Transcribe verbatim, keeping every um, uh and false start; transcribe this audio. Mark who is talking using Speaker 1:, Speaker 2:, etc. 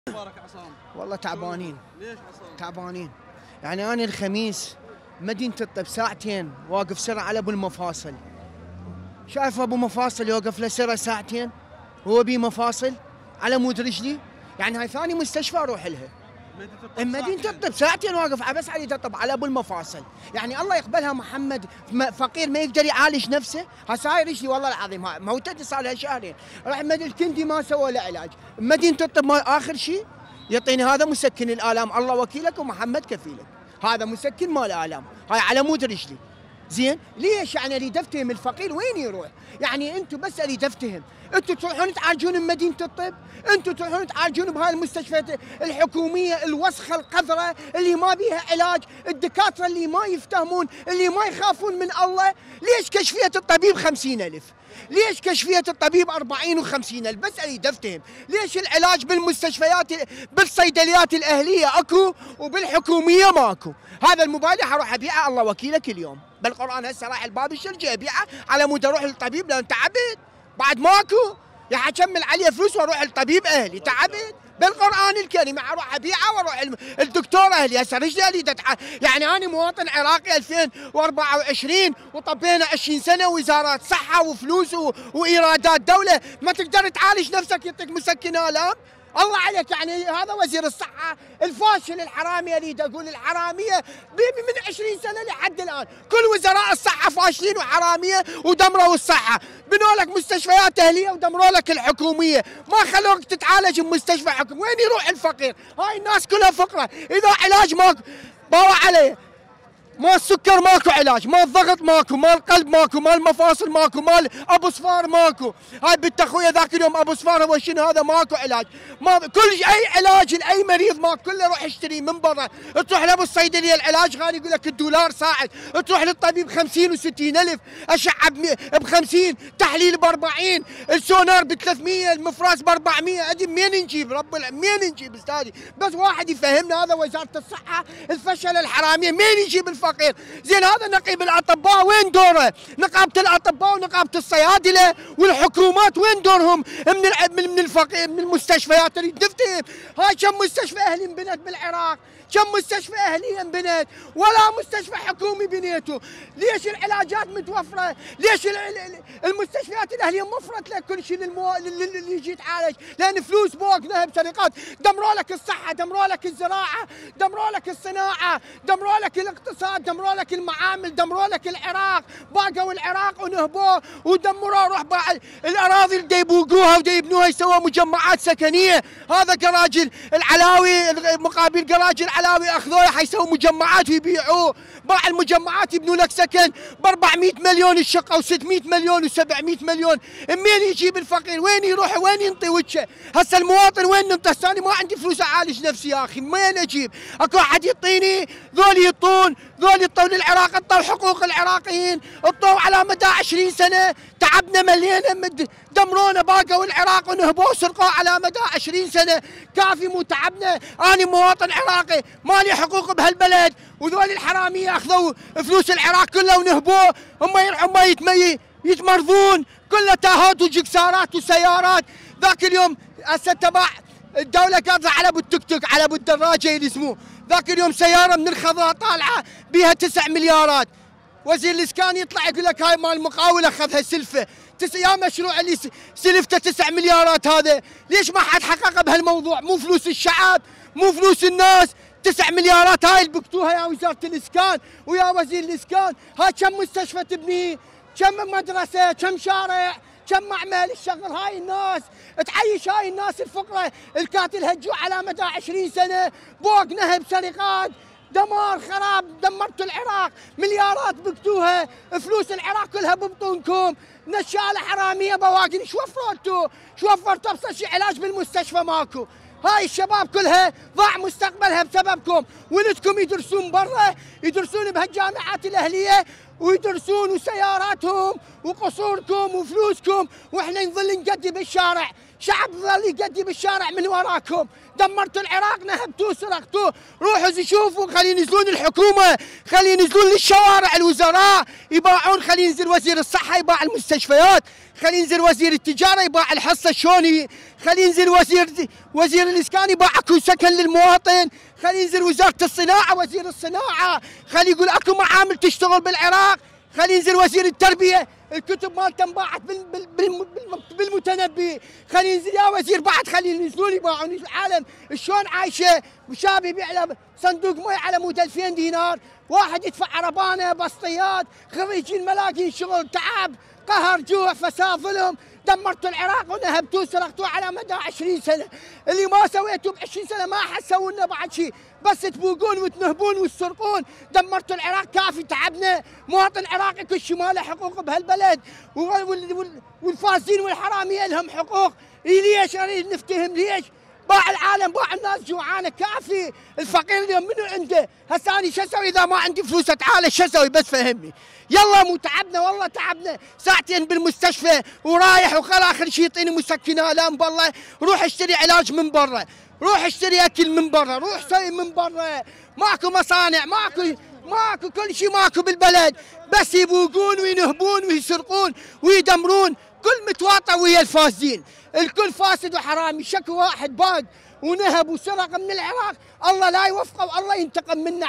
Speaker 1: مبارك عصام.
Speaker 2: والله تعبانين.
Speaker 1: ليش عصام؟
Speaker 2: تعبانين. يعني انا الخميس مدينة الطب ساعتين واقف سرة على ابو المفاصل. شايف ابو مفاصل يوقف له سرة ساعتين هو بي مفاصل على مود رجلي. يعني هاي ثاني مستشفى اروح لها. مدينة الطب ساعتين واقف بس على الطب على ابو المفاصل. يعني الله يقبلها محمد فقير ما يقدر يعالج نفسه. هساي رجلي والله العظيم موتتني صار لها شهرين. راح مدينة الكندي ما سوى له علاج. مدينة الطب ما اخر شيء يعطيني هذا مسكن الالام. الله وكيلك ومحمد كفيلك. هذا مسكن مال الالام. هاي على مود رجلي. زين ليش يعني اريد افتهم الفقير وين يروح؟ يعني انتم بس اريد افتهم، انتم تروحون تعالجون بمدينه الطب؟ انتم تروحون تعالجون بهاي المستشفيات الحكوميه الوسخه القذره اللي ما بيها علاج، الدكاتره اللي ما يفتهمون، اللي ما يخافون من الله. ليش كشفيه الطبيب خمسين ألف؟ ليش كشفية الطبيب أربعين وخمسين ألف؟ بس أريد أفتهم، ليش العلاج بالمستشفيات بالصيدليات الأهلية أكو وبالحكومية ماكو؟ هذا الموبايل حروح أبيعه الله وكيلك اليوم، بالقرآن هسه راح الباب الشرجي أبيعه على مود أروح للطبيب لأن تعبت، بعد ماكو، يا حكمل عليه فلوس وأروح للطبيب أهلي، تعبت؟ بالقرآن الكريم اروح ابيعه واروح الدكتور اهلي. هسه رجلي اريد يعني انا مواطن عراقي ألفين وأربعة وعشرين وطبينا عشرين سنه وزارات صحه وفلوس وايرادات دوله، ما تقدر تعالج نفسك يعطيك مسكن الام؟ الله عليك. يعني هذا وزير الصحه الفاشل الحرامي. اريد اقول الحراميه من عشرين سنه لحد الان، كل وزراء الصحه فاشلين وحراميه ودمروا الصحه، بنوا لك مستشفيات اهليه ودمروا لك الحكوميه، ما خلوك تتعالج بمستشفى حكومي. وين يروح الفقير؟ هاي الناس كلها فقره، اذا علاج ماكو باوع عليه. ما السكر ماكو علاج، ما الضغط ماكو، ما القلب ماكو، ما المفاصل ماكو، ما ابو صفار ماكو. هاي بنت اخويا ذاك اليوم ابو صفار هو شنو هذا ماكو علاج، ما كل اي علاج لاي مريض ماكو، كله روح اشتري من برا. تروح لابو الصيدليه العلاج غالي يقول لك الدولار ساعد، تروح للطبيب خمسين وستين ألف، اشعه ب خمسين، تحليل ب أربعين، السونار ب ثلاثمية، المفراس ب أربعمية. ادي منين نجيب رب منين نجيب استاذي؟ بس واحد يفهمنا. هذا وزاره الصحه الفشل الحراميه، منين يجيب الفقير؟ زين هذا نقيب الاطباء وين دوره؟ نقابه الاطباء ونقابه الصيادله والحكومات وين دورهم من من الفقير من المستشفيات؟ نريد نفتهم. هاي كم مستشفى اهلي انبنت بالعراق؟ كم مستشفى اهلي انبنت؟ ولا مستشفى حكومي بنيته. ليش العلاجات متوفره؟ ليش المستشفيات الاهليه موفرت لك كل شيء للمو... اللي يجي يتعالج؟ لان فلوس بوق ذهب سرقات، دمروا لك الصحه، دمروا لك الزراعه، دمروا لك الصناعه، دمروا لك الاقتصاد، دمروا لك المعامل، دمروا لك العراق. باقوا العراق ونهبوه ودمروه. روح الاراضي اللي يبوقوها ويبنوها يسووا مجمعات سكنيه. هذا قراج العلاوي مقابل قراج العلاوي اخذوه حيسووا مجمعات ويبيعوه. باع المجمعات يبنوا لك سكن ب أربعمية مليون الشقه و600 مليون و700 مليون. منين يجيب الفقير؟ وين يروح؟ وين ينطي وجهه؟ هسه المواطن وين ننطي؟ انا ما عندي فلوس اعالج نفسي يا اخي، وين اجيب؟ اكو احد يعطيني؟ ذول يطون، ذول يطوا للعراق، اطوا حقوق العراقيين، اطوا على مدى عشرين سنه، تعبنا ملينا دمرونا. باقوا العراق ونهبوه سرقوه على مدى عشرين سنه. كافي مو تعبنا؟ انا مواطن عراقي مالي حقوق بهالبلد، وذول الحراميه اخذوا فلوس العراق كله ونهبوه. هم يرحم ما يتمي يتمرضون، كله تاهات وجكسارات وسيارات. ذاك اليوم هسه تبع الدوله قاضيه على ابو التك تك، على ابو الدراجه اللي اسمه. ذاك اليوم سياره من الخضراء طالعه بيها تسع مليارات. وزير الاسكان يطلع يقول لك هاي مال المقاول اخذها سلفه. تس يا مشروع اللي سلفته تسع مليارات هذا، ليش ما حد حقق بهالموضوع؟ مو فلوس الشعب، مو فلوس الناس. تسع مليارات هاي اللي بكتوها يا وزاره الاسكان ويا وزير الاسكان. هاي كم مستشفى تبني؟ كم مدرسه؟ كم شارع؟ كم معمل الشغل؟ هاي الناس تعيش هاي الناس الفقره الكاتل هجوا على مدى عشرين سنه. بوق نهب سرقات دمار خراب، دمرتوا العراق. مليارات بكتوها، فلوس العراق كلها ببطونكم. نشاله حراميه بواقي. شو وفرتوا؟ شو وفرتوا؟ ابسط شيء علاج بالمستشفى ماكو. هاي الشباب كلها ضاع مستقبلها بسببكم. ولدكم يدرسون برا، يدرسون بهالجامعات الاهليه ويدرسون وسياراتهم وقصوركم وفلوسكم، واحنا نظل نقدي بالشارع. شعب ظل يقدي بالشارع من وراكم. دمرتوا العراق، نهبتوه، سرقتوه. روحوا شوفوا، خلي ينزلون الحكومه، خلي ينزلون للشوارع الوزراء يباعون. خلي ينزل وزير الصحه يباع المستشفيات، خلي ينزل وزير التجاره يباع الحصه شلون، خلي ينزل وزير وزير الاسكان يباع اكو سكن للمواطن، خلي ينزل وزاره الصناعه وزير الصناعه، خلي يقول اكو معامل تشتغل بالعراق، خلي ينزل وزير التربيه الكتب مالته انباعت بالمتنبي، خلي ينزل يا وزير بعد خلي ينزلون يباعون العالم شلون عايشه، وشاب يبيع له صندوق مي على مود ألفين دينار، واحد يدفع عربانه بسطيات، خريجين ملاقين شغل تعب قهر جوع فساد ظلم، دمرتوا العراق ونهبتوه سرقتوه على مدى عشرين سنه، اللي ما سويتوه ب عشرين سنه ما حسوا لنا بعد شيء، بس تبوقون وتنهبون وتسرقون، دمرتوا العراق كافي تعبنا، مواطن عراقي كل شيء ما له حقوق بهالبلد، والفاسدين والحراميه لهم حقوق، ليش اريد نفتهم ليش؟ باع العالم باع الناس جوعانه كافي، الفقير اليوم منو عنده؟ هسه اني شو اسوي اذا ما عندي فلوس اتعالج شو اسوي بس فهمني. يلا مو تعبنا والله تعبنا، ساعتين بالمستشفى ورايح وخلاص اخر شيء يعطيني مسكن الام بالله، روح اشتري علاج من برا، روح اشتري اكل من برا، روح سوي من برا، ماكو مصانع، ماكو ماكو كل شيء ماكو بالبلد، بس يبوقون وينهبون ويسرقون ويدمرون، كل متواطئ ويا الفاسدين، الكل فاسد وحرامي، شكو واحد باق ونهب وسرق من العراق، الله لا يوفقه والله ينتقم منه.